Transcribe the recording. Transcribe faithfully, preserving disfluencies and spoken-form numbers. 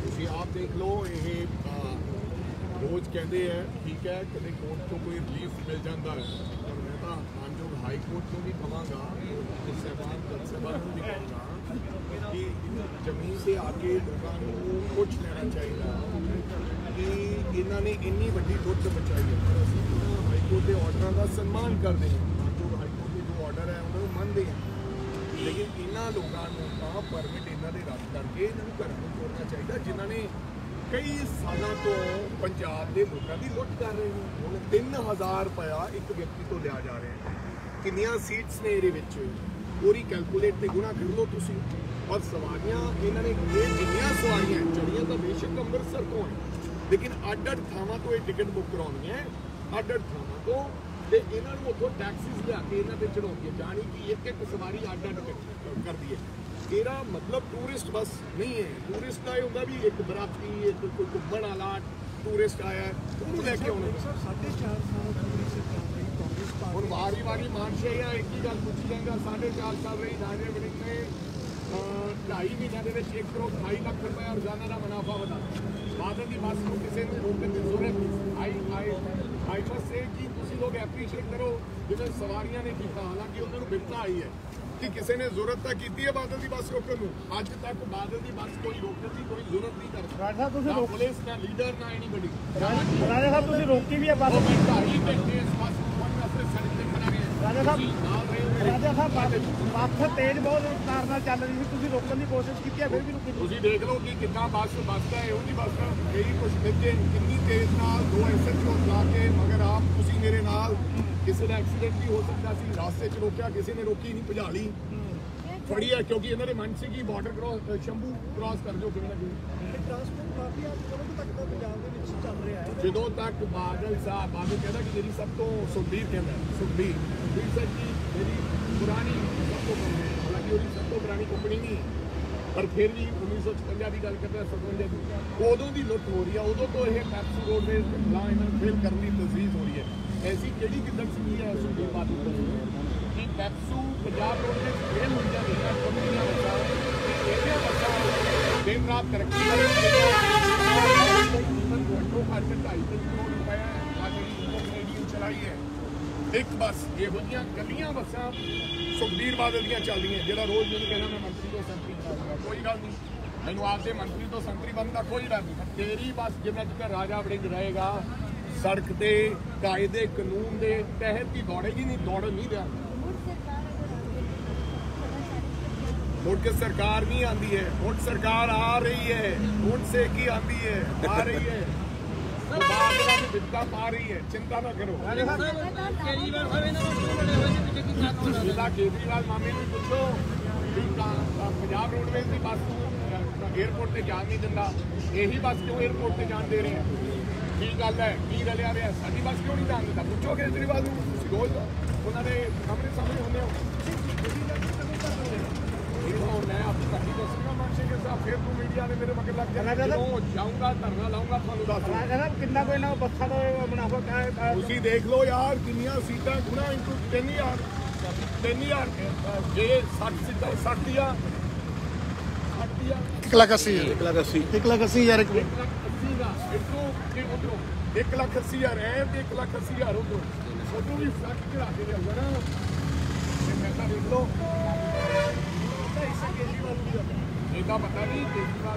ਤੁਸੀਂ ਆਪ ਦੇਖ ਲਓ, ਇਹ ਰੋਜ਼ ਕਹਿੰਦੇ ਹੈ ਠੀਕ ਹੈ, ਕਦੇ ਕੋਰਟ ਤੋਂ ਕੋਈ ਰਿਲੀਫ ਮਿਲ ਜਾਂਦਾ ਹੈ, ਪਰ ਮੈਂ ਤਾਂ ਮਾਨਯੋਗ ਹਾਈ ਕੋਰਟ ਨੂੰ ਵੀ ਕਹਾਂਗਾ, ਸਹਿਬਾਨ ਜੱਜ ਸਾਹਿਬਾਨ ਨੂੰ ਵੀ ਕਹਾਂਗਾ ਕਿ ਜ਼ਮੀਨ ਤੇ ਆ ਕੇ ਲੋਕਾਂ ਨੂੰ ਪੁੱਛ ਲੈਣਾ ਚਾਹੀਦਾ ਕਿ ਇਹਨਾਂ ਨੇ ਇੰਨੀ ਵੱਡੀ ਲੁੱਟ ਮਚਾਈ ਹੈ। ਅਸੀਂ ਹਾਈ ਕੋਰਟ ਦੇ ਆਰਡਰਾਂ ਦਾ ਸਨਮਾਨ ਕਰਦੇ ਹਾਂ, ਮਾਨਯੋਗ ਹਾਈ ਕੋਰਟ ਦੇ ਜੋ ਆਰਡਰ ਹੈ ਉਹਨਾਂ ਨੂੰ ਮੰਨਦੇ ਹਾਂ, ਲੇਕਿਨ ਇਹਨਾਂ ਲੋਕਾਂ ਨੂੰ ਤਾਂ ਪਰਮਿਟ ਇਹਨਾਂ ਦੇ ਰੱਦ ਕਰਕੇ ਇਹਨਾਂ ਨੂੰ ਘਰਾਂ ਨੂੰ ਤੋੜਨਾ ਚਾਹੀਦਾ, ਜਿਨ੍ਹਾਂ ਨੇ ਕਈ ਸਾਲਾਂ ਤੋਂ ਪੰਜਾਬ ਦੇ ਲੋਕਾਂ ਦੀ ਲੁੱਟ ਕਰ ਰਹੇ ਨੇ। ਹੁਣ ਤਿੰਨ ਹਜ਼ਾਰ ਰੁਪਇਆ ਇੱਕ ਵਿਅਕਤੀ ਤੋਂ ਲਿਆ ਜਾ ਰਿਹਾ ਹੈ। ਕਿੰਨੀਆਂ ਸੀਟਸ ਨੇ ਇਹਦੇ ਵਿੱਚ, ਪੂਰੀ ਕੈਲਕੂਲੇਟ ਤੇ ਗੁਣਾ ਕਰ ਲਓ ਤੁਸੀਂ। ਔਰ ਸਵਾਰੀਆਂ ਇਹਨਾਂ ਨੇ ਇਹ ਜਿੰਨੀਆਂ ਸਵਾਰੀਆਂ ਚੜੀਆਂ ਤਾਂ ਬੇਸ਼ੱਕ ਅੰਮ੍ਰਿਤਸਰ ਤੋਂ ਹੈ, ਲੇਕਿਨ ਅੱਡ ਅੱਡ ਥਾਵਾਂ ਤੋਂ ਇਹ ਟਿਕਟ ਬੁੱਕ ਕਰਾਉਣੀਆਂ ਅੱਡ ਅੱਡ ਥਾਵਾਂ ਤੋਂ, ਤੇ ਇਹਨਾਂ ਨੂੰ ਉੱਥੋਂ ਟੈਕਸੀਜ਼ ਲਿਆ ਕੇ ਇਹਨਾਂ ਤੇ ਚੜਾਉਂਦੀਆਂ, ਜਾਣੀ ਕਿ ਇੱਕ ਇੱਕ ਸਵਾਰੀ ਅੱਡ ਅੱਡ ਕਰਦੀ ਹੈ। ਇਹਦਾ ਮਤਲਬ ਟੂਰਿਸਟ ਬੱਸ ਨਹੀਂ ਹੈ। ਟੂਰਿਸਟ ਦਾ ਇਹ ਹੁੰਦਾ ਵੀ ਇੱਕ ਬਰਾਤੀ, ਇੱਕ ਕੋਈ ਘੁੰਮਣ ਵਾਲਾ ਟੂਰਿਸਟ ਆਇਆ ਉਹਨੂੰ ਲੈ ਕੇ ਆਉਣਾ। ਸਾਢੇ ਚਾਰ ਸਾਲ ਹੁਣ ਵਾਰੀ ਵਾਰੀ ਮਾਨਸ਼ਾਹੀਆ ਇੱਕ ਹੀ ਗੱਲ ਪੁੱਛੀ ਜਾਂਦਾ, ਸਾਢੇ ਚਾਰ ਸਾਲ ਰਹੀ ਰਾਜੇ ਵੜਿੰਗ ਨੇ ਢਾਈ ਮਹੀਨਿਆਂ ਦੇ ਵਿੱਚ ਇੱਕ ਕਰੋੜ ਅਠਾਈ ਲੱਖ ਰੁਪਏ ਰੋਜ਼ਾਨਾ ਦਾ ਮੁਨਾਫਾ ਵਧਾ। ਬਾਦਲ ਦੀ ਬੱਸ ਨੂੰ ਕਿਸੇ ਨੂੰ ਰੋਕਣ ਦੀ ਜ਼ਰੂਰਤ ਆਈ ਆਈ ਆਈ ਮਸਟ ਸੇ ਕਿ ਤੁਸੀਂ ਲੋਕ ਐਪਰੀਸ਼ੀਏਟ ਕਰੋ ਜਿਵੇਂ ਸਵਾਰੀਆਂ ਨੇ ਕੀਤਾ। ਹਾਲਾਂਕਿ ਉਹਨਾਂ ਨੂੰ ਬਿਪਤਾ ਆਈ ਹੈ ਕਿ ਕਿਸੇ ਨੇ ਜ਼ਰੂਰਤ ਤਾਂ ਕੀਤੀ ਹੈ ਬਾਦਲ ਦੀ ਬੱਸ ਰੋਕਣ ਨੂੰ, ਅੱਜ ਤੱਕ ਬਾਦਲ ਦੀ ਬੱਸ ਕੋਈ ਰੋਕਣ ਦੀ ਕੋਈ ਜ਼ਰੂਰਤ ਨਹੀਂ ਕਰਦਾ। ਰਾਜਾ ਤੁਸੀਂ ਰੋਕ ਪੁਲਿਸ ਨਾ ਲੀਡਰ ਨਾ ਐਨੀ ਬੜੀ। ਰਾਜਾ ਸਾਹਿਬ ਤੁਸੀਂ ਰੋਕੀ ਵੀ ਹੈ ਬੱਸ। ਢਾਈ ਘੰਟੇ ਇਸ ਬੱਸ ਨੂੰ ਆਪਣੇ ਸੜਕ ਤੇ ਖੜਾ ਰਹੇ। ਰਾਜਾ ਸਾਹਿਬ ਰਾਜਾ ਸਾਹਿਬ ਬੱਸ ਤੇਜ਼ ਬਹੁਤ ਰਫ਼ਤਾਰ ਨਾਲ ਚੱਲ ਰਹੀ ਸੀ, ਤੁਸੀਂ ਰੋਕਣ ਦੀ ਕੋਸ਼ਿਸ਼ ਕੀਤੀ ਹੈ ਫਿਰ ਵੀ ਰੁਕੀ। ਤੁਸੀਂ ਦੇਖ ਲਓ ਕਿ ਕਿੰਨਾ ਬੱਸ ਬੱਸ ਹੈ, ਇਹੋ ਜਿਹੀ ਬੱਸ ਇਹੀ ਕੁਛ ਨਿੱਕੇ ਕਿੰਨੀ ਤੇਜ਼ ਨਾਲ ਦੋ ਐਸਐਚਓ ਲਾ ਕੇ, ਮਗਰ ਆਪ ਤੁਸੀਂ ਮੇਰੇ ਨਾਲ ਕਿਸੇ ਦਾ ਐਕਸੀਡੈਂਟ ਵੀ ਹੋ ਸਕਦਾ ਸੀ, ਰਾਸਤੇ 'ਚ ਰੋਕਿਆ, ਕਿਸੇ ਨੇ ਰੋਕੀ ਨਹੀਂ, ਭਜਾ ਲਈ, ਫੜੀ ਹੈ, ਕਿਉਂਕਿ ਇਹਨਾਂ ਦੇ ਮਨ ਸੀ ਕਿ ਬਾਰਡਰ ਕ੍ਰਾਸ ਸ਼ੰਭੂ ਕ੍ਰਾਸ ਕਰ ਦਿਓ ਕਿਵੇਂ ਨਾ ਕਿਵੇਂ। ਟਰਾਂਸਪੋਰਟ ਕਾਫੀ ਅੱਜ ਕਦੋਂ ਤੱਕ ਦਾ ਪੰਜਾਬ ਦੇ ਵਿੱਚ ਚੱਲ ਰਿਹਾ ਹੈ। ਜਦੋਂ ਤੱਕ ਬਾਦਲ ਸਾਹਿਬ ਬਾਦਲ ਕਹਿੰਦਾ ਕਿ ਮੇਰੀ ਸਭ ਤੋਂ ਸੁਖਬੀਰ ਕਹਿੰਦਾ ਸੁਖਬੀਰ ਸੁਖਬੀਰ ਸਰ ਜੀ ਮੇਰੀ ਪੁਰਾਣੀ ਸਭ ਤੋਂ ਹਾਲਾਂਕਿ ਉਹਦੀ ਸਭ ਤੋਂ ਪੁਰਾਣੀ ਕੰਪਨੀ ਨਹੀਂ, ਪਰ ਫਿਰ ਵੀ ਉੱਨੀ ਸੌ ਛਪੰਜਾ ਦੀ ਗੱਲ ਕਰਦੇ ਸਤਵੰਜਾ ਦੀ ਉਦੋਂ ਦੀ ਲੁੱਟ ਹੋ ਰਹੀ ਹੈ। ਉਦੋਂ ਤੋਂ ਇਹ ਪੈਪਸੂ ਰੋਡ ਦੇ ਖਿਲਾਫ ਇਹਨਾਂ ਨੂੰ ਫੇਲ ਕਰਨ ਦੀ ਤਜਵੀਜ਼ ਹੋ ਰਹੀ ਹੈ। ਐਸੀ ਕਿਹੜੀ ਕਿੱਦਣ ਸੀ ਹੈ ਸੁਖਬੀਰ ਬਾਦਲ ਕਿ ਪੈਪਸੂ ਪੰਜਾਬ ਰੋਡ ਦੇ ਫੇਲ ਹੋ ਜਾਂਦੀਆਂ ਕੰਪਨੀਆਂ ਬੱਸਾਂ ਇਹਦੀਆਂ ਬੱਸਾਂ ਦਿਨ ਰਾਤ ਤਰੱਕੀ ਕਰ ਰਹੀਆਂ ਅੱਜ ਢਾਈ ਤਿੰਨ ਕਰੋੜ ਰੁਪਏ ਜਿਹੜੀ ਚਲਾਈ ਹੈ ਇੱਕ ਬੱਸ। ਇਹੋ ਜਿਹੀਆਂ ਗੱਲੀਆਂ ਬੱਸਾਂ ਸੁਖਬੀਰ ਬਾਦਲ ਦੀਆਂ ਚੱਲਦੀਆਂ, ਜਿਹੜਾ ਰੋਜ਼ ਮੈਨੂੰ ਕਹਿੰਦਾ ਮੈਂ ਮੰਤਰੀ ਤੋਂ ਸੰਤਰੀ ਬਣਾਉਂਗਾ, ਕੋਈ ਗੱਲ ਨਹੀਂ, ਮੈਨੂੰ ਆਪਦੇ ਮੰਤਰੀ ਤੋਂ ਸੰਤਰੀ ਬਣਨ ਦਾ ਕੋਈ ਡਰ ਨਹੀਂ। ਤੇਰੀ ਬੱਸ ਜਿੰਨਾ ਚਿਰ ਰਾਜਾ ਵੜਿੰਗ ਰਹੇਗਾ ਸੜਕ ਤੇ ਕਾਇਦੇ ਕਾਨੂੰਨ ਦੇ ਤਹਿਤ ਹੀ ਦੌੜੇਗੀ, ਨਹੀਂ ਦੌੜ ਨਹੀਂ ਦਿਆ। ਮੁੜ ਕੇ ਸਰਕਾਰ ਨਹੀਂ ਆਂਦੀ ਹੈ, ਹੁਣ ਸਰਕਾਰ ਆ ਰਹੀ ਹੈ, ਹੁਣ ਸੇ ਕੀ ਆਂਦੀ ਹੈ, ਆ ਰਹੀ ਹੈ, ਬਾਦਲਾਂ ਦੀ ਬਿਪਤਾ ਪਾ ਰਹੀ ਹੈ, ਚਿੰਤਾ ਨਾ ਕਰੋ। ਜਿੱਦਾਂ ਕੇਜਰੀਵਾਲ ਮਾਮੇ ਨੂੰ ਪੁੱਛੋ ਵੀ ਪੰਜਾਬ ਰੋਡਵੇਜ਼ ਦੀ ਬੱਸ ਨੂੰ ਏਅਰਪੋਰਟ ਤੇ ਜਾਣ ਨਹੀਂ ਦਿੰਦਾ, ਇਹੀ ਬੱਸ ਕਿਉਂ ਏਅਰਪੋਰਟ ਤੇ ਜਾਣ ਦੇ ਰਹੇ ਹੈ? ਕੀ ਗੱਲ ਹੈ, ਕੀ ਰਲਿਆ ਰਿਹਾ? ਸਾਡੀ ਬੱਸ ਕਿਉਂ ਨਹੀਂ ਜਾਣ ਦਿੰਦਾ? ਪੁੱਛੋ ਕੇਜਰੀਵਾਲ ਨੂੰ, ਤੁਸੀਂ ਰੋਜ਼ ਉਹਨਾਂ ਦੇ ਸਾਹਮਣੇ ਸਾਹਮਣੇ ਹੁੰਦੇ ਹੋ। मैं आपकी कहानी दसूंगा मनसे के साथ, फिर तू मीडिया ने मेरे मगर लग जाएगा, जाऊंगा धरना लाऊंगा थानू दस कितना कोई ना बस्सा का मुनाफा क्या है। ਤੁਸੀਂ ਦੇਖ ਲਓ ਯਾਰ ਕਿੰਨੀਆਂ ਸੀਟਾਂ ਗੁਣਾ ਇੰਟੂ ਤਿੰਨ ਹਜ਼ਾਰ ਤਿੰਨ ਹਜ਼ਾਰ ਜੇ ਸੱਠ ਸੀਟਾਂ ਸੱਠ ਦੀਆਂ ਸੱਠ ਦੀਆਂ ਇੱਕ ਲੱਖ ਅੱਸੀ ਇੱਕ ਲੱਖ ਅੱਸੀ ਇੱਕ ਲੱਖ ਅੱਸੀ ਹਜ਼ਾਰ ਇੱਕ ਲੱਖ ਅੱਸੀ ਦਾ ਇੱਥੋਂ ਤੇ ਉੱਧਰੋਂ ਇੱਕ ਲੱਖ ਅੱਸੀ ਹਜ਼ਾਰ ਹੈ ਤੇ ਇੱਕ ਲੱਖ ਅੱਸੀ ਹਜ਼ਾਰ ਉੱਧਰੋਂ ਉੱਧਰੋਂ ਵੀ ਫਰਕ ਚੜਾ ਕੇ ਲਿਆਊਗਾ ਨਾ। ਤੇ ਮੈਂ ਤਾਂ ਦੇਖ ਲਓ ਇਹਦਾ ਪਤਾ ਨਹੀਂ ਕੇਜਰੀਵਾਲ